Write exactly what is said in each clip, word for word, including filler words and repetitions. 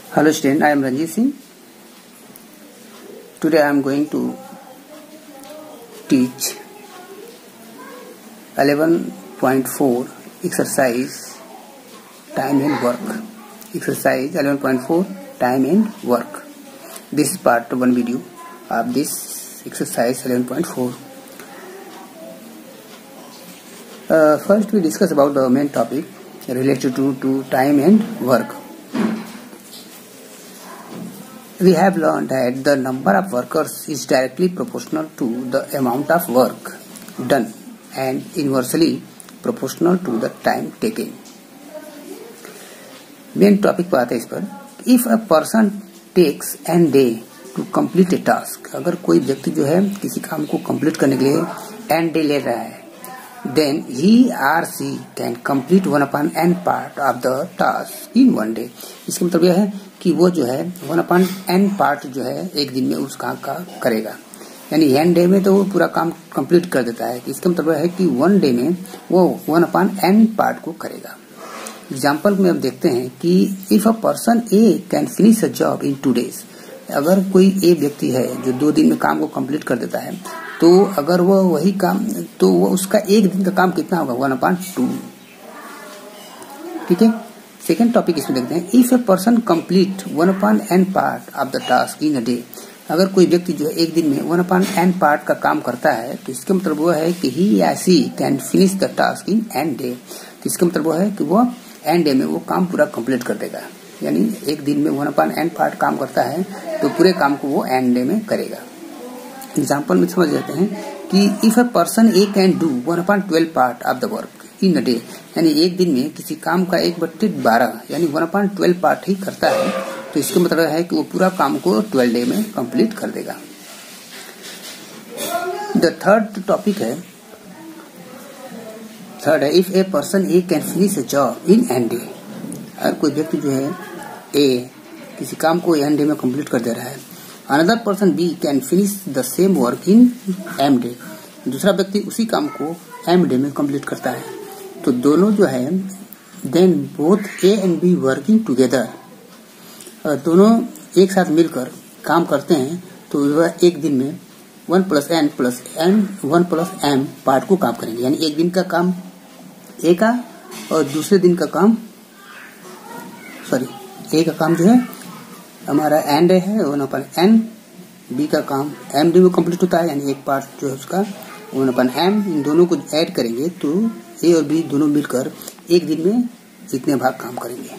Hello student, I am Ranjit Singh. Today I am going to teach eleven point four exercise time and work. Exercise eleven point four time and work. This is part one video of this exercise eleven point four. Uh, first we discuss about the main topic related to, to time and work. We have learned that the number of workers is directly proportional to the amount of work done and inversely proportional to the time taken. Main topic पर आते हैं इस पर. If a person takes an day to complete a task, अगर कोई व्यक्ति जो है किसी काम को complete करने के लिए n day ले रहा है, then he or she can complete one upon n part of the task in one day. इसका मतलब यह है कि वो जो है वन अपॉन एन पार्ट जो है एक दिन में उस काम का करेगा, यानी एन डे में तो वो पूरा काम कंप्लीट कर देता है. इसका मतलब है कि वन डे में वो वन अपॉन एन पार्ट को करेगा. एग्जाम्पल में हम देखते हैं कि if a person A can finish a job in two days, अगर कोई ए व्यक्ति है जो दो दिन में काम को कंप्लीट कर देता है, तो अगर वो वही काम तो वो उसका एक दिन का काम कितना होगा, वन अपॉन टू. ठीक है. सेकेंड टॉपिक इसमें देखते हैं. If a person complete one upon n part of the task in a day, अगर कोई व्यक्ति जो है एक दिन में वन अपॉन एन पार्ट का काम करता है, तो इसका मतलब वो है कि ही या she can finish the task in n day. तो इसका मतलब वो है कि वो एन डे में वो काम पूरा कंप्लीट कर देगा, यानी एक दिन में वन अपॉन एन पार्ट काम करता है तो पूरे काम को वो एन डे में करेगा. एग्जाम्पल में समझ जाते हैं कि if a person A can do one upon twelve part of the work in a day, यानी एक दिन में किसी काम का एक बट्टे बारह यानी वन अपॉन ट्वेल्व पार्ट ही करता है, तो इसका मतलब है कि वो पूरा काम को ट्वेल्व डे में कंप्लीट कर देगा. द थर्ड टॉपिक है थर्ड है if a person A can finish a job in n day, अगर कोई व्यक्ति जो है ए किसी काम को एन डे में कंप्लीट कर दे रहा है, another person B can finish the same work in m day, दूसरा व्यक्ति उसी काम को एम डे में कंप्लीट करता है, तो दोनों जो है then both A and B working together, दोनों एक साथ मिलकर काम करते हैं, तो वह एक दिन में one plus n plus n one plus m part को काम करेंगे, यानी एक दिन का काम ए का और दूसरे दिन का काम सॉरी ए का काम जो है हमारा एन डे है वन अपन एन, बी का काम एम डे में कंप्लीट होता है, यानी एक पार्ट जो है उसका वन अपन एम. इन दोनों को ऐड करेंगे तो ए और बी दोनों मिलकर एक दिन में इतने भाग काम करेंगे.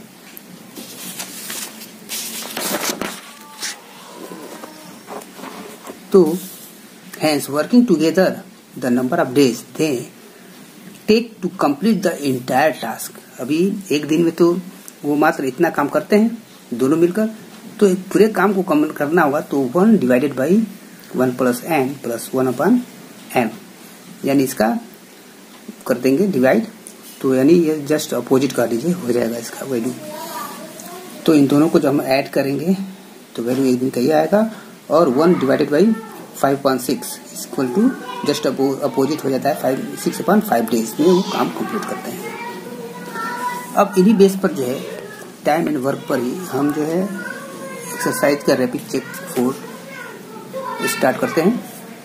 तो hence working together the number of days they take to complete the entire task. अभी एक दिन में तो वो मात्र इतना काम करते हैं दोनों मिलकर, तो पूरे काम को कम्प्लीट करना होगा तो one divided by one plus n plus one upon m, यानी इसका कर देंगे डिवाइड, तो यानी ये जस्ट अपोजिट कर दीजिए, हो जाएगा इसका वैल्यू. तो इन दोनों को जब हम ऐड करेंगे तो वैल्यू एक दिन का ही आएगा, और one divided by five point six equal to just opposite हो जाता है five six upon five days में वो काम कंप्लीट करते हैं. अब इन्हीं बेस पर जो है टाइम एंड वर्क पर ही हम जो है एक्सरसाइज का रैपिड चेक फोर स्टार्ट करते हैं.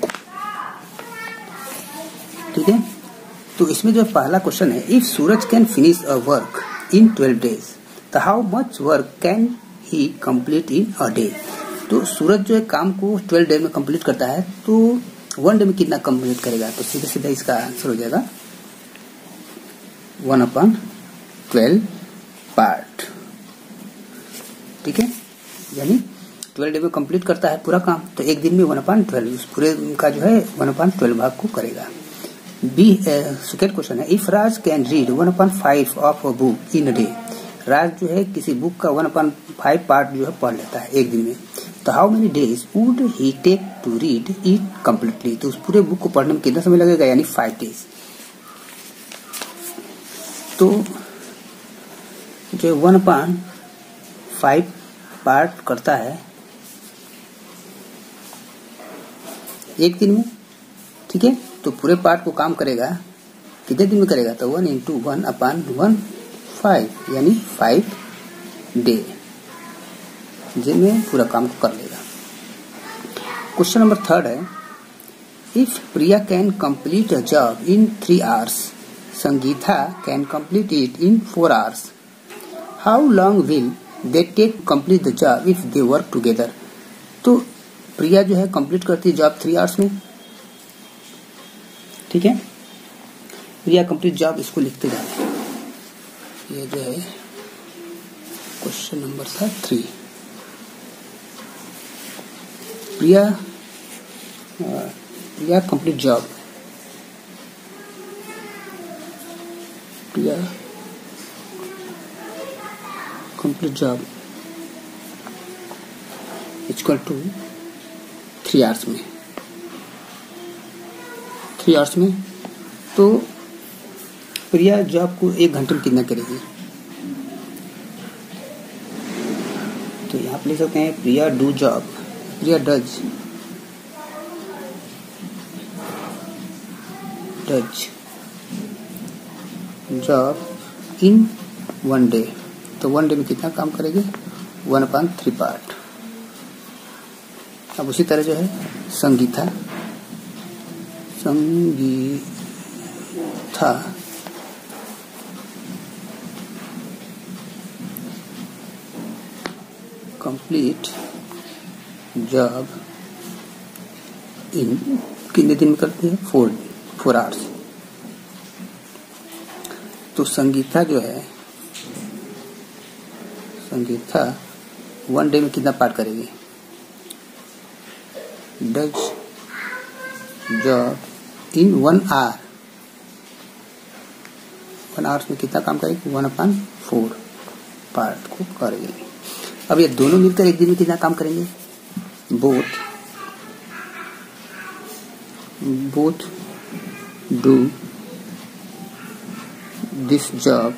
ठीक है. तो इसमें जो पहला क्वेश्चन है, if Suraj can finish a work in twelve days तो how much work can he complete in a day. तो सूरज जो है काम को ट्वेल्व डे में कंप्लीट करता है, तो वन डे में कितना कंप्लीट करेगा, तो सीधा सीधा इसका आंसर हो जाएगा वन अपॉन ट्वेल्व पार्ट. ठीक है, यानी ट्वेल्व डे में कंप्लीट करता है पूरा काम, तो एक दिन में वन अपॉन ट्वेल्व उस पूरे का जो है वन अपॉन ट्वेल्व भाग को करेगा. बी सेकेंड क्वेश्चन है, if Raj can read one upon five of a book in a day, Raj जो है किसी बुक का वन अपॉन फाइव पार्ट जो है पढ़ लेता है एक दिन में, तो how many days would he take to read it completely. तो उस पूरे बुक को पढ़ने में कितना समय लगेगा, यानी फाइव डेज. तो जो वन अपॉन फाइव पार्ट करता है एक दिन में, ठीक है, तो पूरे पार्ट को काम करेगा कितने दिन में करेगा, तो one into one upon one five, यानी फाइव डे. जिनमें पूरा काम को कर लेगा। क्वेश्चन नंबर थर्ड है, if Priya can complete a job in three hours, Sangeeta can complete it in four hours, how long will they take to complete the job if they work together. तो प्रिया जो है कंप्लीट करती है job three hours में, ठीक है। प्रिया complete job, इसको लिखते जाना है। ये जो है क्वेश्चन नंबर था three. Priya Priya complete job, Priya complete job equal to three hours में, थ्री आवर्स में। तो प्रिया जॉब को एक घंटे में कितना करेगी, तो यहाँ पे लिख सकते हैं Priya do job, Priya does does job in one day. तो वन डे में कितना काम करेगी, वन अपॉन थ्री पार्ट। अब उसी तरह जो है Sangeeta Sangeeta complete job in कितने दिन में करती है, फोर फोर आवर्स। तो संगीता जो है संगीता वन डे में कितना पार्ट करेगी, does job in one hour, one hours में कितना काम करेगी, वन अपॉन फोर पार्ट को करेगी। अब ये दोनों मिलकर एक दिन में कितना काम करेंगे, both both do this job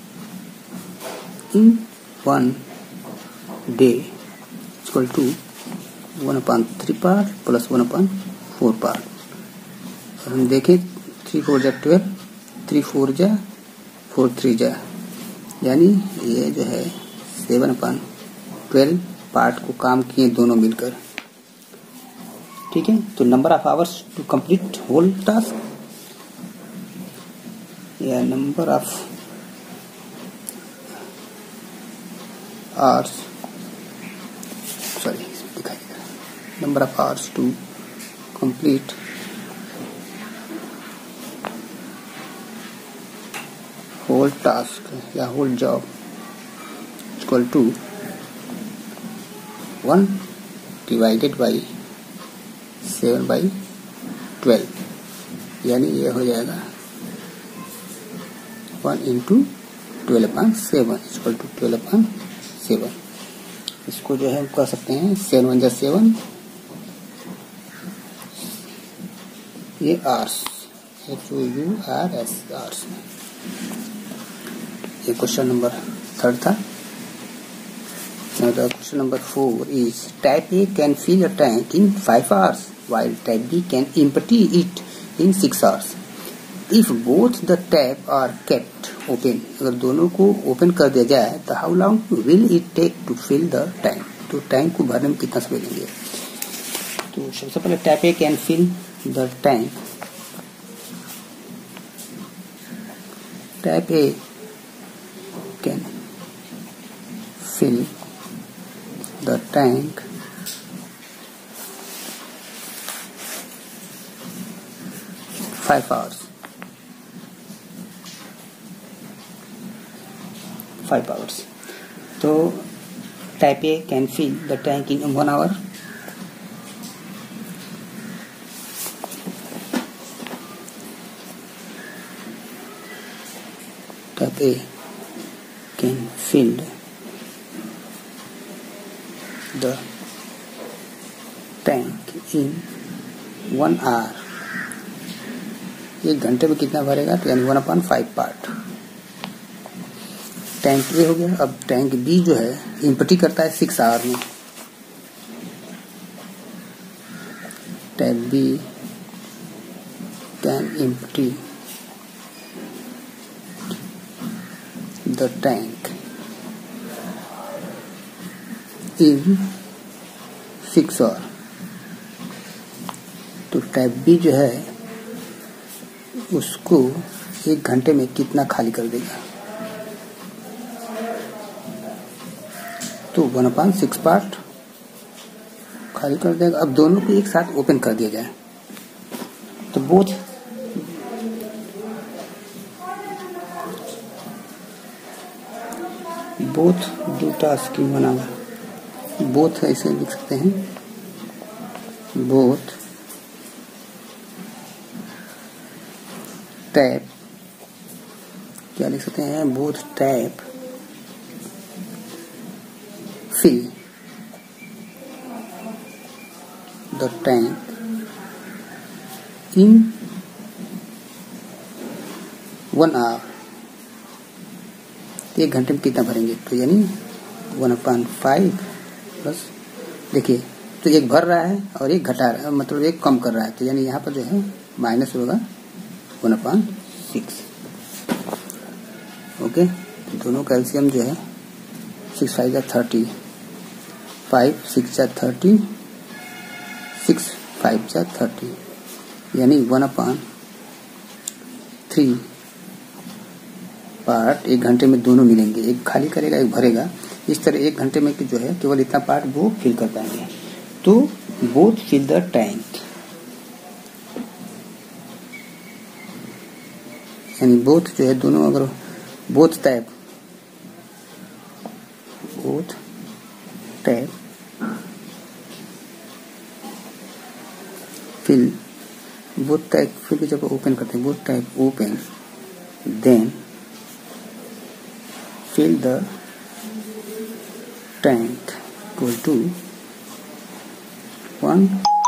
in one day equal to one upon three part plus one upon four part. और हम देखें थ्री फोर जा ट्वेल्व, थ्री फोर जा फोर थ्री जा, यानी ये जो है सेवन अपॉन ट्वेल्व पार्ट को काम किए दोनों मिलकर, ठीक है। तो number of hours to complete whole task, या नंबर ऑफ आवर्स सॉरी दिखाई दे रहा, number of hours to complete whole task या whole job equal to one divided by seven by twelve, यानी ये हो जाएगा one into twelve upon seven equal to twelve upon seven. इसको जो है हम कह सकते हैं सेवन वन जा सेवन, ये hours H O U R S hours. ये क्वेश्चन नंबर थर्ड था। Now the question number four is type A can fill a tank in five hours while type B can empty it in six hours. If both the tap are kept open, अगर दोनों को open कर दिया जाए तो how long will it take to fill the tank? तो tank को भरने में कितना समय लेंगे? तो सबसे पहले type A can fill the tank. Type A can fill the tank five hours. Five hours. So type A can fill the tank in one hour. Type A can fill the tank in one hour. एक घंटे में कितना भरेगा, तो यानी one upon five part. Tank A हो गया। अब टैंक बी जो है इम्पटी करता है सिक्स आवर में। Tank B can empty the tank in six hour. तो टाइप बी जो है उसको एक घंटे में कितना खाली कर देगा? तो वन अपॉन सिक्स पार्ट खाली कर देगा। अब दोनों को एक साथ ओपन कर दिया जाए तो both both do task in one hour. Both ऐसे लिख सकते हैं, बोथ टैप, क्या लिख सकते हैं, both tap fill the tank in one hour. एक घंटे में कितना भरेंगे? तो यानी वन अपॉन फाइव प्लस, देखिए तो एक भर रहा है और एक घटा रहा है, मतलब एक कम कर रहा है, तो यानी यहाँ पर जो है माइनस होगा वन अपॉन सिक्स। ओके, दोनों कैल्शियम जो है सिक्स फाइव जा थर्टी, फाइव सिक्स जा थर्टी, सिक्स फाइव जा थर्टी, यानी वन अपॉन थ्री पार्ट एक घंटे में दोनों मिलेंगे, एक खाली करेगा एक भरेगा। इस तरह एक घंटे में जो है केवल इतना पार्ट वो फिल कर पाएंगे। तो बोथ फिल द टैंक, यानी बोथ जो है दोनों, अगर both tap both tap fill, both tap फिर जब ओपन करते हैं, both tap open then fill the tank equal to one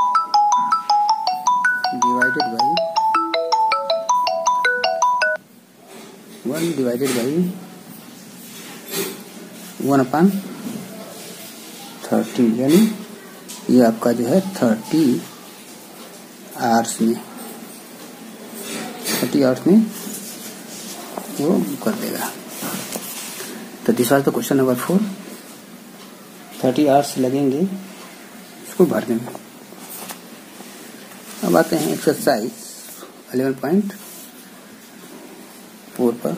divided by one divided by one upon thirty, यानी ये आपका जो है थर्टी आवर्स में थर्टी आवर्स में वो कर देगा। तो this was the question number four. Thirty hours लगेंगे इसको भरने में। अब आते हैं एक्सरसाइज इलेवन पॉइंट फोर पर।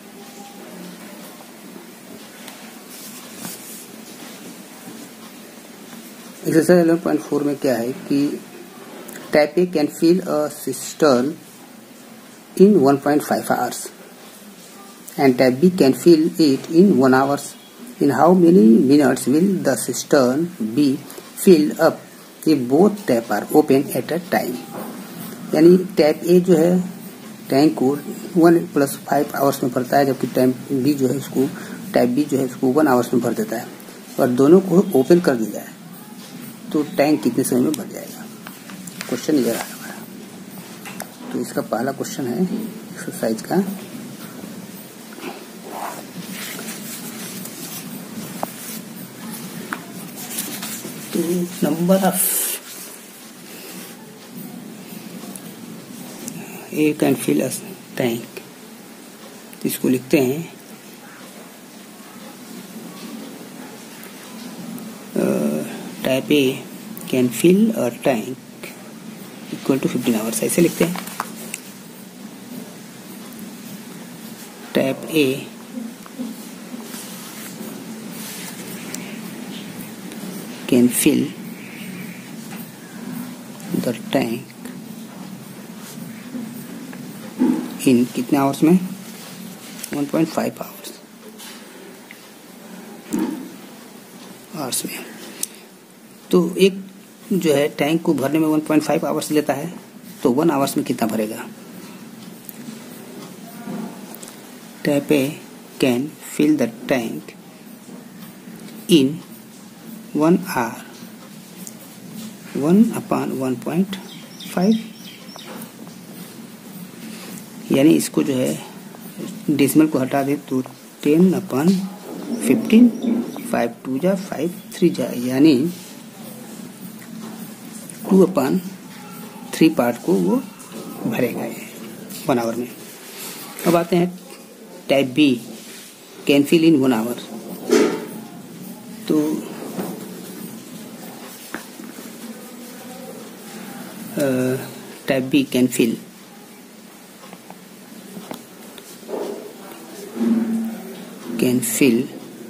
एक्सरसाइज इलेवन पॉइंट फोर में क्या है कि type A can fill a cistern in one point five hours and type B can fill it in one hour. In how many minutes will the cistern be filled up if both tap are open at a time? यानी tap A जो है tank को one plus five hours में भरता है, जबकि tap B जो है इसको टैप बी जो है इसको वन आवर्स में भर देता है, और दोनों को ओपन कर दिया जाए तो टैंक कितने समय में भर जाएगा? क्वेश्चन ये रहा हमारा। तो इसका पहला क्वेश्चन है एक्सरसाइज का, number of A can fill a tank, इसको लिखते हैं type A can fill a tank equal to fifteen hours, ऐसे लिखते हैं। Type A can fill the tank in कितने आवर्स में? One point five hours hours में। तो एक जो है टैंक को भरने में वन पॉइंट फाइव आवर्स लेता है, तो वन आवर्स में कितना भरेगा? Type A can fill the tank in one hour, one upon one point five, यानी इसको जो है डेसिमल को हटा दे तो ten upon fifteen, five two जा फाइव थ्री जा, यानी टू अपॉन थ्री पार्ट को वो भरेगा ये वन आवर में। अब आते हैं type B can fill in one hour. तो type B can fill can fill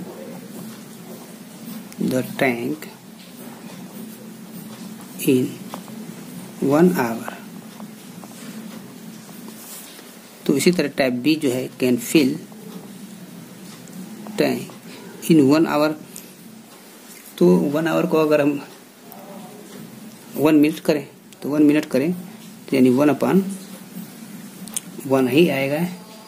the tank in one hour. तो इसी तरह टाइप बी जो है can fill tank in one hour. तो वन आवर को अगर हम वन मिनट करें तो वन मिनट करें तो यानी वन अपान वन ही आएगा,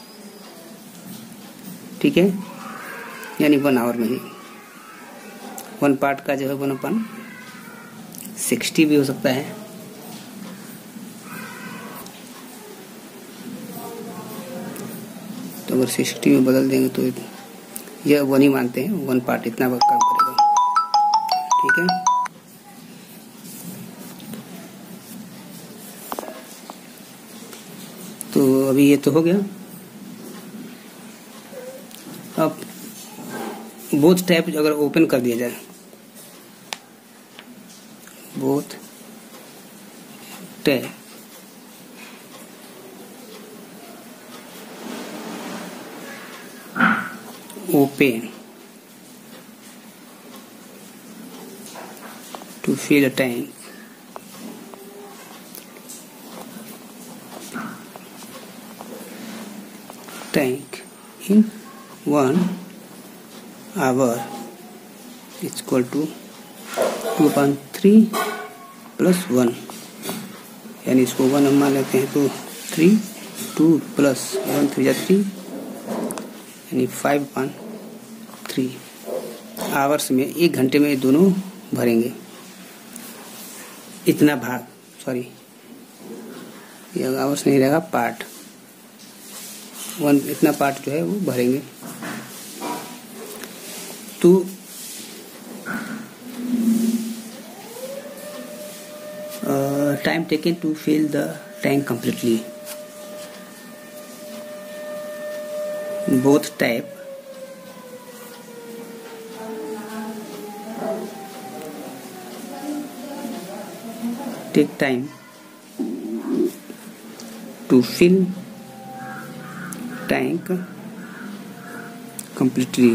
ठीक है, यानी वन आवर में ही। वन पार्ट का जो है वन अपान सिक्सटी भी हो सकता है। तो अगर सिक्सटी में बदल देंगे तो यह वन ही मानते हैं, वन पार्ट इतना काम करेगा, ठीक है। तो अभी ये तो हो गया। अब बोथ टाइप अगर ओपन कर दिया जाए, both tap open to fill a tank tank in one hour is equal to two upon three plus one, यानी इसको वन हम मान लेते हैं तो three, two plus one three या थ्री, यानी फाइव पान थ्री आवर्स में, एक घंटे में ये दोनों भरेंगे। इतना भाग, सॉरी ये आवर्स नहीं रहेगा, पार्ट वन, इतना पार्ट जो है वो भरेंगे। तो time taken to fill the tank completely, both type take time to fill tank completely।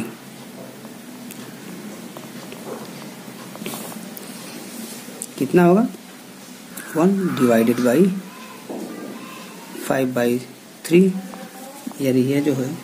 कितना होगा? One divided by five by three, यानी ये जो है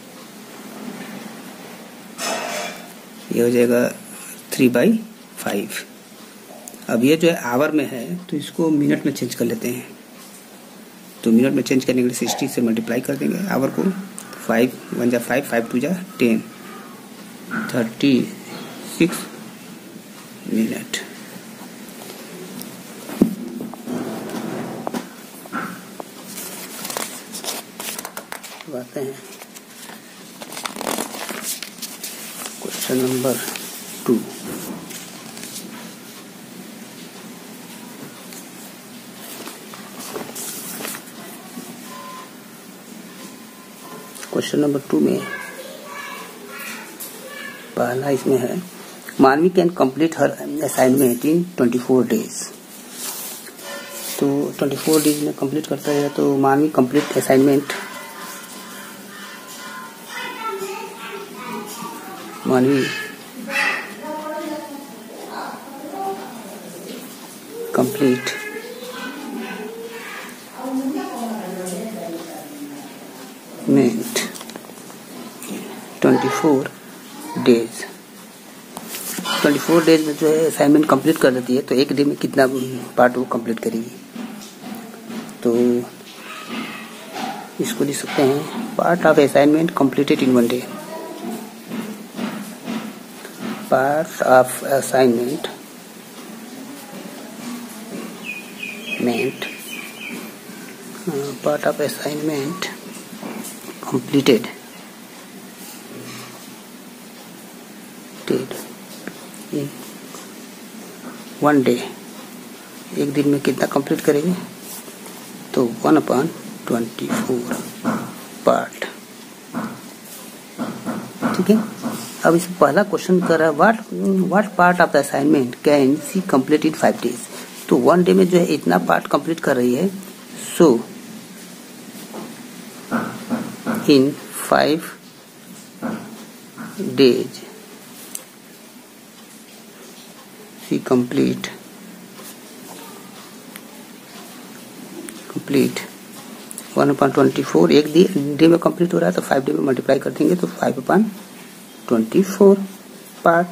ये हो जाएगा थ्री बाई फाइव। अब ये जो है आवर में है तो इसको मिनट में चेंज कर लेते हैं। तो मिनट में चेंज करने के लिए सिक्सटी से मल्टीप्लाई कर देंगे आवर को। फाइव वन जा फाइव, फाइव टू जा टेन, थर्टी सिक्स मिनट। आते हैं question number two. Question number two में पहला इसमें है, Manvi can complete her assignment in twenty four days. तो ट्वेंटी फोर डेज में कंप्लीट करता है तो Manvi complete assignment, Manvi complete मेंट twenty four days. Twenty four days में जो है असाइनमेंट कंप्लीट कर देती है तो एक डे में कितना पार्ट वो कंप्लीट करेगी। तो इसको लिख सकते हैं, part of assignment completed in one day. Part of assignment meant uh, part of assignment completed did in one day। एक दिन में कितना कंप्लीट करेंगे तो one upon twenty four part, ठीक है। अब इस पहला क्वेश्चन कर रहा है, what what part of the assignment can she complete in five days. तो वन डे में जो है इतना पार्ट कंप्लीट कर रही है, so in five days she complete complete one upon twenty four, एक डे में कंप्लीट हो रहा है तो फाइव डे में मल्टीप्लाई कर देंगे तो five upon twenty four part.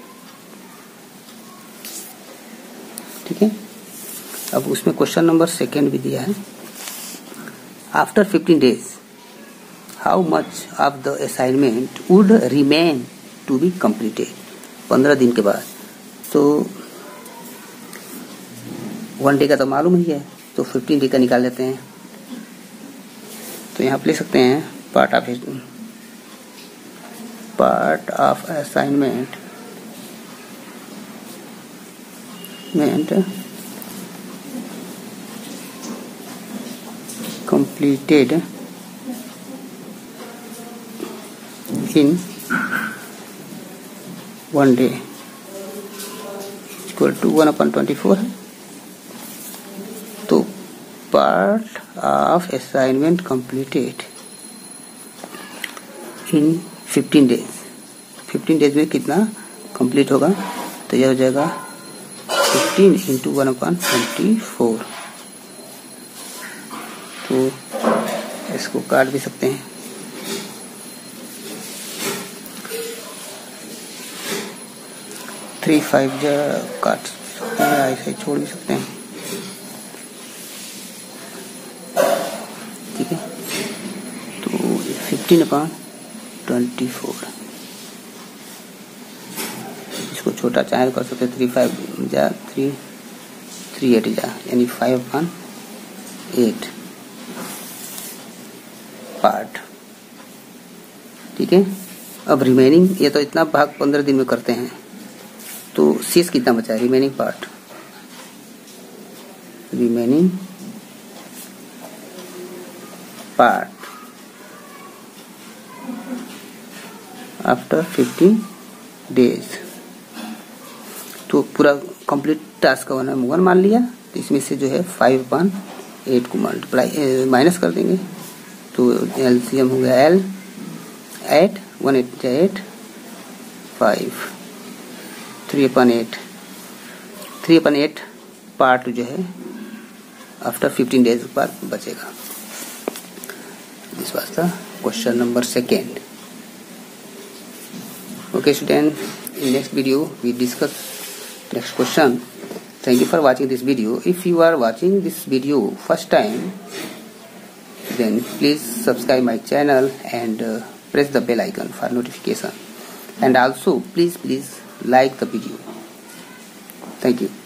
ठीक है, अब उसमें क्वेश्चन नंबर सेकेंड भी दिया है, after fifteen days how much of the assignment would remain to be completed. पंद्रह दिन के बाद, तो वन डे का तो मालूम ही है, तो फिफ्टीन डे का निकाल लेते हैं। तो यहाँ पे ले सकते हैं part of part of assignment meant completed in one day equal to one upon twenty four है। तो part of assignment completed in fifteen days, fifteen days में कितना कंप्लीट होगा, तो यह हो जाएगा fifteen into one upon twenty four. तो इसको काट भी सकते हैं, थ्री फाइव जा काट सकते हैं, ऐसे छोड़ भी सकते हैं। ठीक है, तो फिफ्टीन अपॉन ट्वेंटी फोर, इसको छोटा चाहे कर सकते, थ्री फाइव जा थ्री थ्री एट जा यानी फाइव अपॉन एट पार्ट। ठीक है, अब रिमेनिंग, ये तो इतना भाग पंद्रह दिन में करते हैं, तो शेष कितना बचा है, remaining part, remaining part after fifteen days. तो पूरा कंप्लीट टास्क का वन मान लिया, तो इसमें से जो है फाइव अपॉन एट को मल्टीप्लाई माइनस कर देंगे, तो एलसीएम हो गया एल एट, वन एट जा eight, five, three upon eight, three upon eight part जो है आफ्टर फिफ्टीन डेज बाद बचेगा। This was the question number second. Okay student, in next video we discuss next question. Thank you for watching this video. If you are watching this video first time, then please subscribe my channel and uh, press the bell icon for notification, and also please please like the video. Thank you.